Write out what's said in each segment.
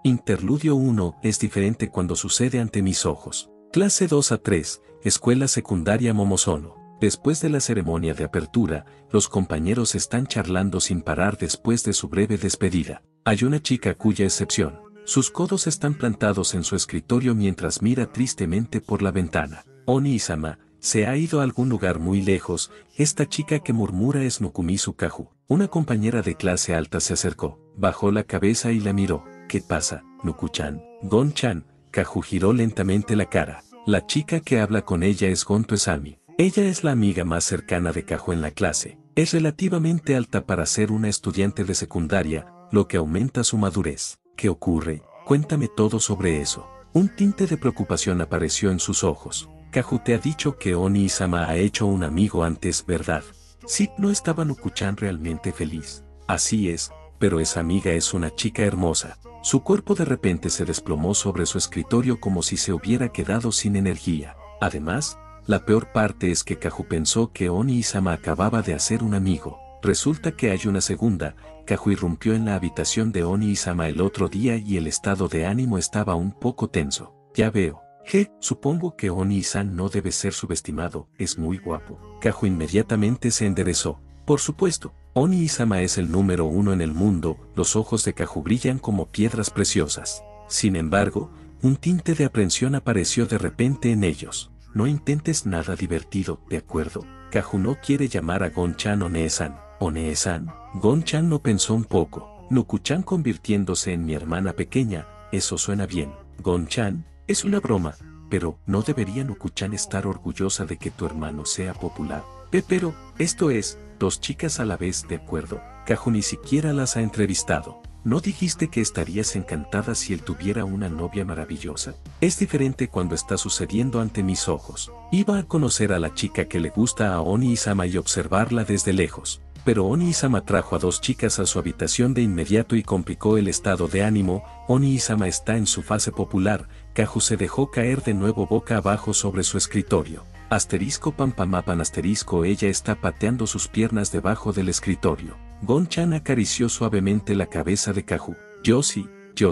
Interludio 1. Es diferente cuando sucede ante mis ojos. Clase 2 a 3, Escuela Secundaria Momozono. Después de la ceremonia de apertura, los compañeros están charlando sin parar después de su breve despedida. Hay una chica cuya excepción. Sus codos están plantados en su escritorio mientras mira tristemente por la ventana. Oni-sama, se ha ido a algún lugar muy lejos. Esta chica que murmura es Nukumizu Kaju. Una compañera de clase alta se acercó, bajó la cabeza y la miró. ¿Qué pasa, Nuku-chan? Gon-chan. Kaju giró lentamente la cara. La chica que habla con ella es Gonto Esami. Ella es la amiga más cercana de Kaju en la clase. Es relativamente alta para ser una estudiante de secundaria, lo que aumenta su madurez. ¿Qué ocurre? Cuéntame todo sobre eso. Un tinte de preocupación apareció en sus ojos. Kaju te ha dicho que Oni-sama ha hecho un amigo antes, ¿verdad? Sí, ¿no estaba Nuku-chan realmente feliz? Así es, pero esa amiga es una chica hermosa. Su cuerpo de repente se desplomó sobre su escritorio como si se hubiera quedado sin energía. Además, la peor parte es que Kaju pensó que Oni-sama acababa de hacer un amigo. Resulta que hay una segunda. Kaju irrumpió en la habitación de Oni-sama el otro día y el estado de ánimo estaba un poco tenso. Ya veo. Supongo que Oni-san no debe ser subestimado, es muy guapo. Kaju inmediatamente se enderezó. Por supuesto, Oni-sama es el número 1 en el mundo. Los ojos de Kaju brillan como piedras preciosas. Sin embargo, un tinte de aprensión apareció de repente en ellos. No intentes nada divertido, ¿de acuerdo? Kaju no quiere llamar a Gon-chan One-san. One-san. Gon-chan no pensó un poco. Nuku-chan convirtiéndose en mi hermana pequeña, eso suena bien. Gon-chan, es una broma, pero ¿no debería Nuku-chan estar orgullosa de que tu hermano sea popular? Pero, esto es, dos chicas a la vez, ¿de acuerdo? Kaju ni siquiera las ha entrevistado. ¿No dijiste que estarías encantada si él tuviera una novia maravillosa? Es diferente cuando está sucediendo ante mis ojos. Iba a conocer a la chica que le gusta a Oni-sama y observarla desde lejos. Pero Oni-sama trajo a dos chicas a su habitación de inmediato y complicó el estado de ánimo. Oni-sama está en su fase popular. Kaju se dejó caer de nuevo boca abajo sobre su escritorio. Asterisco pampamapan asterisco ella está pateando sus piernas debajo del escritorio. Gon-chan acarició suavemente la cabeza de Kaju. Yo sí,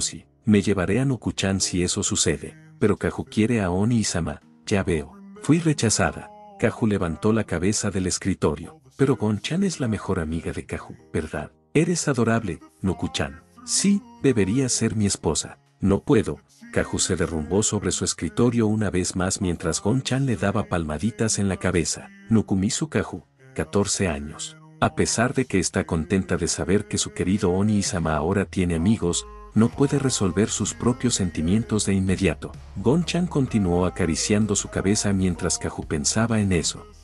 me llevaré a Nuku-chan si eso sucede. Pero Kaju quiere a Oni-sama, ya veo. Fui rechazada. Kaju levantó la cabeza del escritorio. Pero Gon-chan es la mejor amiga de Kaju, ¿verdad? Eres adorable, Nuku-chan. Sí, deberías ser mi esposa. No puedo. Kaju se derrumbó sobre su escritorio una vez más mientras Gon-chan le daba palmaditas en la cabeza. Nukumizu Kaju, 14 años. A pesar de que está contenta de saber que su querido Oni-sama ahora tiene amigos, no puede resolver sus propios sentimientos de inmediato. Gon-chan continuó acariciando su cabeza mientras Kaju pensaba en eso.